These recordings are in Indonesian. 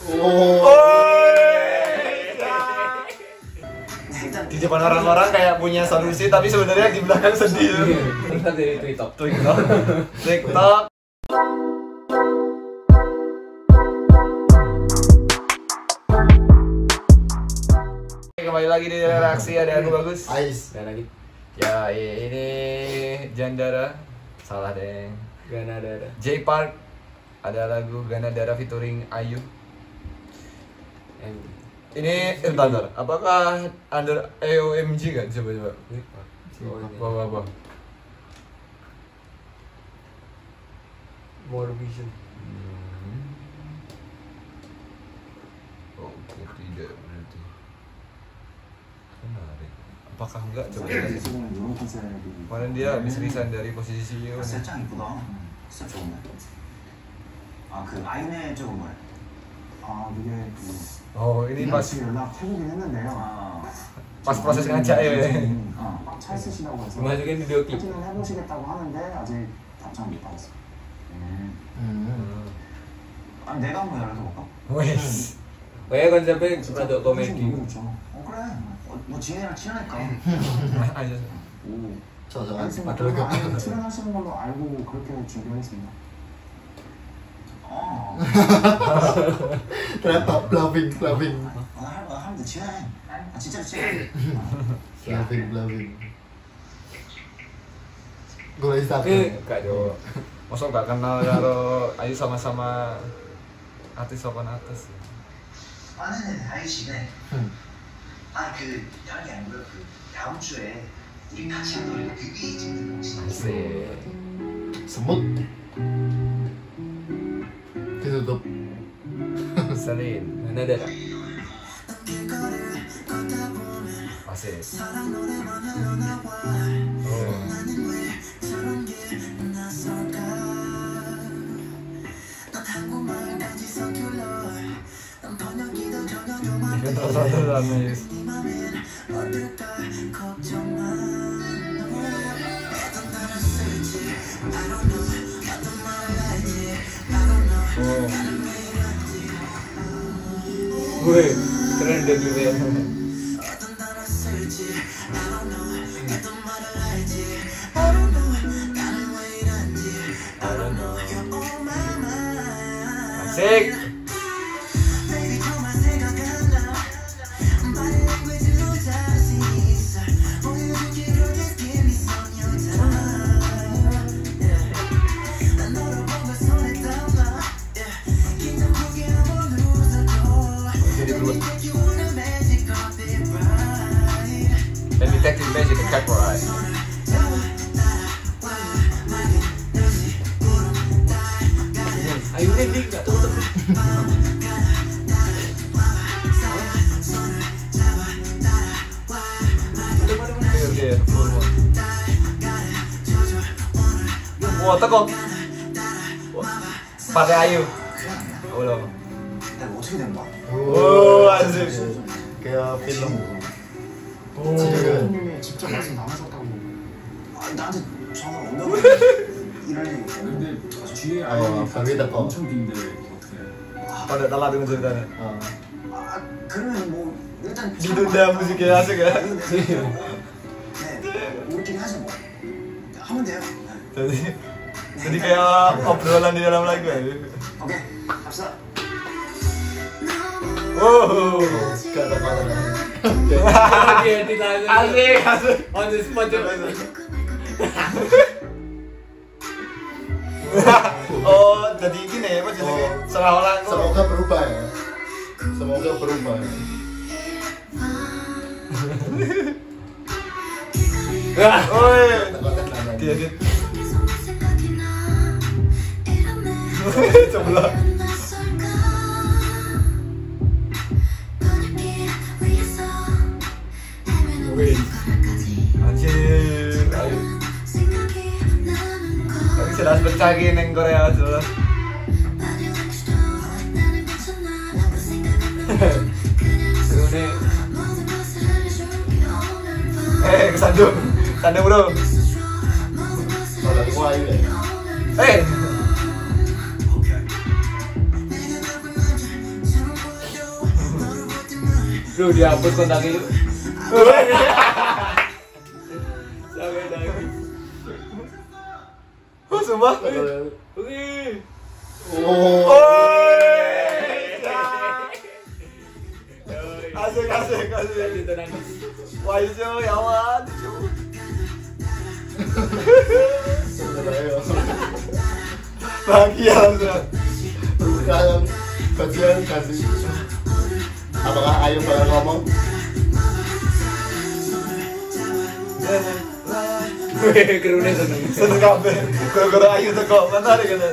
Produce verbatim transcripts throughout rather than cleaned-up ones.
Oh. Di depan orang-orang kayak punya solusi tapi sebenarnya di belakang sedih. Kita dari TikTok. TikTok. TikTok. Kembali lagi di reaksi, ada aku Bagus. Ais. Dan lagi. Ya ini Jandara. Salah deh. Ganadara. J Park. Ada lagu Ganadara featuring Ayu. Ini entar, entar. Apakah under A O M G kan? Coba coba. Bawa apa? More Vision. Hmm. Oke, tidak berarti. Menarik. Apakah enggak? Coba lihat. Kemarin dia habis resign dari posisi C E O. 진짜 이쁘다. 진짜 좋은데. 아, 그 아이네 쪽은 뭐야? 아, 이게 Oh, ini pas 연락해보긴 했는데요. 아, pas proses ngajak ya. 막 차 쓰시다고 해서 Masukin video clip. 확인을 해보시겠다고 하는데 아직 답장 못 받았어요. 음. Hmm. 아, 내가 한번 연락해볼까? Wes. Kayak konsepnya rada komedi. 그렇죠. 어, 그래. 어, 뭐 지인이랑 친하니까. Aja. 오. 저 저거 알겠습니다. padahal 그럼 gak 아예 출연하시는 걸로 알고 그렇게 준비하겠습니다. 어. ternyata bluffing bluffing 아, 할, 아, 하면 돼. 친해. 아, 진짜로 친해. bluffing bluffing gue Tapi Instagram gak jauh. Masa nggak kenal kalau Ayu sama-sama artis papan atas. 아, 네네. 아이씨네. 응. 아, 그, 다른 게 아니고요. 그, 다음 주에 우리 같이 한 노래가 뮤비 찍는 거 혹시 Asik. semut ditutup Selin. Ganadara. Asik. Ini terus-terus nangis. Oh. Gue keren deh gue. Asik. Jadi dulu. Dan Detective Magic the Cat Ride. Ayo deh dik gak tutup. Iya, full one. Wah, teko. Partai Ayu. Belum. 내가 어떻게 된 거야? Oh, anjir. kayak film 오, 지금 대표님이 직접 말씀 나누셨다고. 아, 나한테 전화 온다고. 이럴 일 있어. 근데 뒤에 어, 아이언이 거기다 거. 엄청 긴데 이거 어떻게 해? Pada telah dengan ceritanya. 어. 아, 그러면 뭐 일단 Ditunda musiknya asik ya. 네, 우리끼리 하자 뭐. 하면 돼요. Jadi, jadi kayak obrolan di dalam lagu ya. 오케이, 갑시다. Wow. gak ada kata Dia edit lagi. Asik, asik. On the spot coba. Oh, jadi gini ya, Mas. Jadi seolah-olah kok. semoga berubah ya semoga berubah Oi, kata-kata dia edit. Coba. Wih, anjir, ayo. Tapi sudah pecah gini neng Korea aja. Seru nih. Eh, kesandung, kesandung bro. kalau dari Wahyu ya Eh, Bro, dihapus kontaknya yuk. Sampai lagi. Oh, sumpah. Oke. Oh. Asik, asik, asik. Itu nangis. Wah, itu ya awan. Bahagia langsung. Kalian bagian kasih. Apakah Ayu bakal ngomong? Weh, kerune seneng. Seneng kabeh. Gara-gara Ayu teko menarik kan.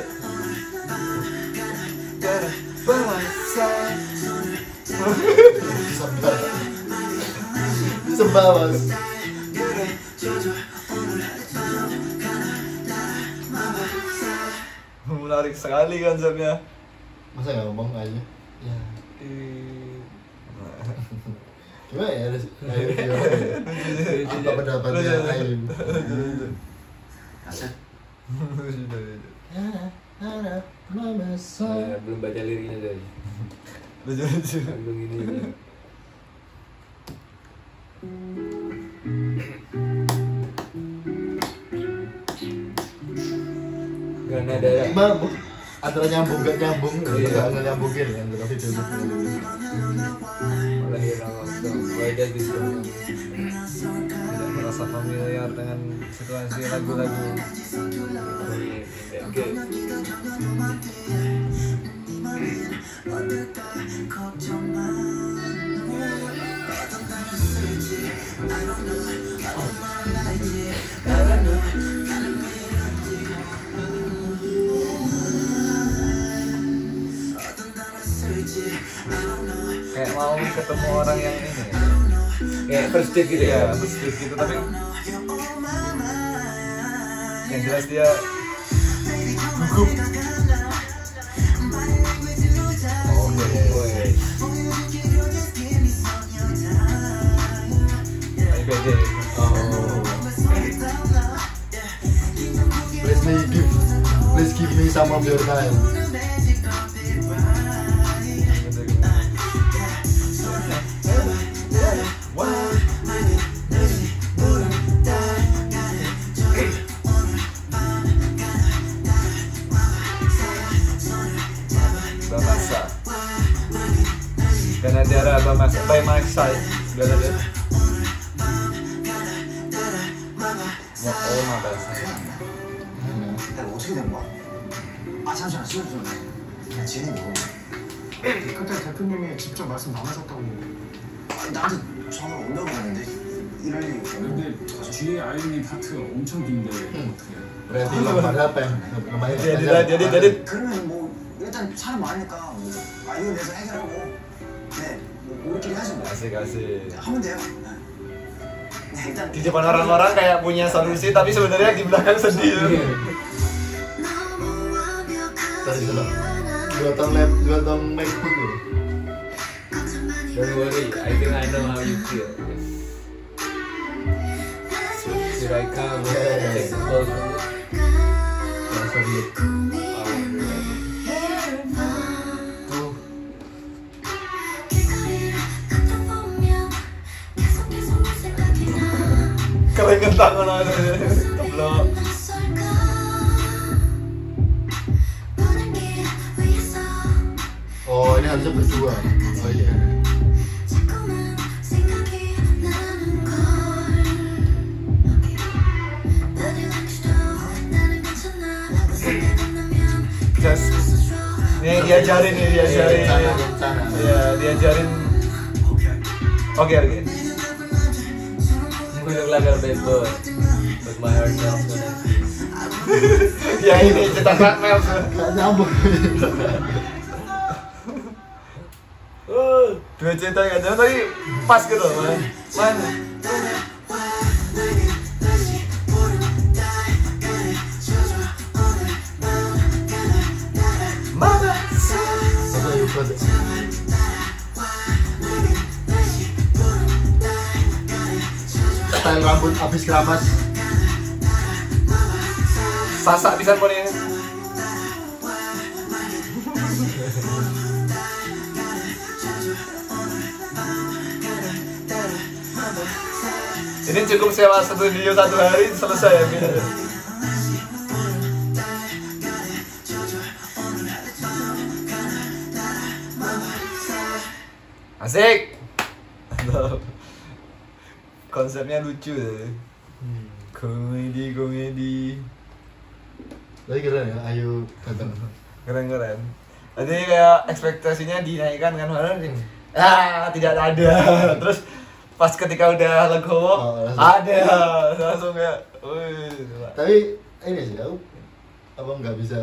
Sembah. Sembah, Mas. Menarik sekali konsepnya. Masa nggak ngomong Ayu? Ya. Gimana ya? Ayu gimana? Apa pendapatnya Ayu? Asik. Mama Saya belum baca liriknya tadi. Lucu-lucu. Belum ini. Karena ada Gimana, Bu? Antara nyambung gak nyambung, Iya. gak nggak nyambungin kan dalam video itu. malah hilang langsung. Why does this go? Tidak merasa familiar dengan situasi lagu-lagu. Oke. Kayak mau ketemu orang yang ini ya. Kayak first date gitu Iya, ya. first date gitu tapi yang jelas dia gugup. Oh, wes. I B D. Oh. Please me give, please give me some of your time. Bamasa. Dan ada ada Bamasa by my side. Gak ada dia. Mau oh Bamasa. 내가 어떻게 된 거야? 아 잠시만 시간 좀. 그냥 지는 거. 그때 대표님이 직접 말씀 나누셨다고. 아니 나한테 전화 온다고 했는데 이럴 일이 없어. 근데 뒤에 아이유님 파트가 엄청 긴데 어떻게 해요? Berarti lembar apa yang namanya? Jadi jadi jadi 그러면 뭐 일단 사람 많으니까 뭐 아이유 내서 해결하고 네 뭐 우리끼리 하지 뭐. asik asik. 하면 돼요. 네 일단 Di depan orang-orang kayak punya solusi tapi sebenarnya di belakang sedih. Tadi sudah dua tahun lab, dua tahun MacBook loh. Don't worry, I think I know how you feel. Here I come. Yeah. Take the close from you. Ya, sorry. Tuh. Keringet tangan aja. Keblok. Oh, ini harusnya berdua. Oh iya. Just nih diajarin nih diajarin. Rencana, rencana. Iya, diajarin. Oke, oke. We look like a bad boy, but my heart melts when I see you. Ya ini cetak mel. Gak nyambung. Dua cerita kan, tapi pas gitu man. Man. Mama. Satu ikut. Style rambut habis keramas. Sasak bisa pun ini. Ini cukup sewa studio satu hari selesai ya gitu. Asik. Konsepnya lucu ya. Komedi komedi. Tapi keren ya, ayo datang. Keren keren. Jadi kayak ekspektasinya dinaikkan kan mana nih? Ah tidak ada. Terus pas ketika udah legowo Oh, langsung. ada langsung kayak. Wih. Tapi ini sih aku apa nggak bisa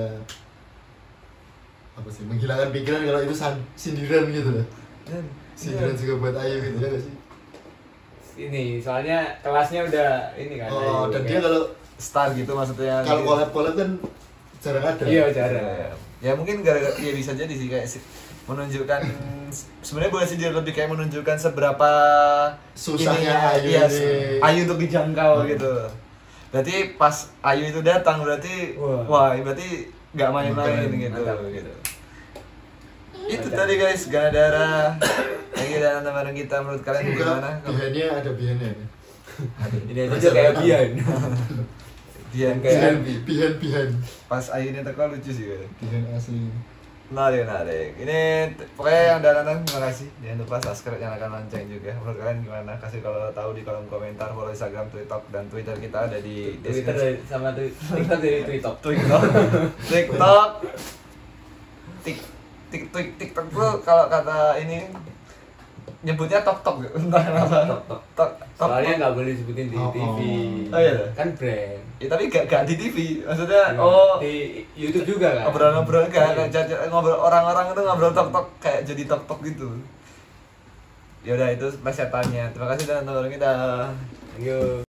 apa sih menghilangkan pikiran kalau itu san- sindiran gitu loh. Sindiran juga buat Ayu gitu ya nggak sih? Ini soalnya kelasnya udah ini kan. Oh, Ayu, dan kan. dia kalau Star gitu maksudnya. kalau collab-collab kan jarang ada. Iya, Ya, jarang. ya mungkin gara-gara ya bisa jadi sih kayak si- menunjukkan sebenarnya bukan sih dia lebih kayak menunjukkan seberapa Susahnya ininya, Ayu iya, ini. Ayu untuk dijangkau Hmm. gitu. Berarti pas Ayu itu datang berarti Wah. wah, berarti nggak main-main Bukan. gitu. Mantap. gitu. Itu tadi guys, Gana Darah. Lagi dan bareng kita menurut kalian Semoga gimana? behind-nya ada behind-nya. Ini aja kayak Bian. Dia Kayak- kayak Behind, behind, behind. pas Ayu ini teko lucu sih guys. Behind asli. Menarik, menarik. Ini t- pokoknya yang udah nonton terima kasih. Jangan lupa subscribe, nyalakan lonceng juga. Menurut kalian gimana? Kasih kalau tahu di kolom komentar. Follow Instagram, TikTok, dan Twitter kita ada di Twitter deskripsi. dari- sama tu- TikTok dari TikTok. TikTok, TikTok, Tik, Tik, Tik, TikTok tuh kalau kata ini nyebutnya tok tok, entah kenapa. Tok, tok. Tok, tok. Soalnya nggak boleh disebutin di Oh, T V. oh. Oh, iya. Kan brand. Ya, tapi gak, gak di T V. Maksudnya, oh, Di YouTube juga kan. ngobrol-ngobrol Iya. kan, kayak caca- ngobrol orang-orang itu ngobrol tok tok kayak jadi tok tok gitu. Ya udah itu plesetannya. Terima kasih dan nonton kita. Thank you.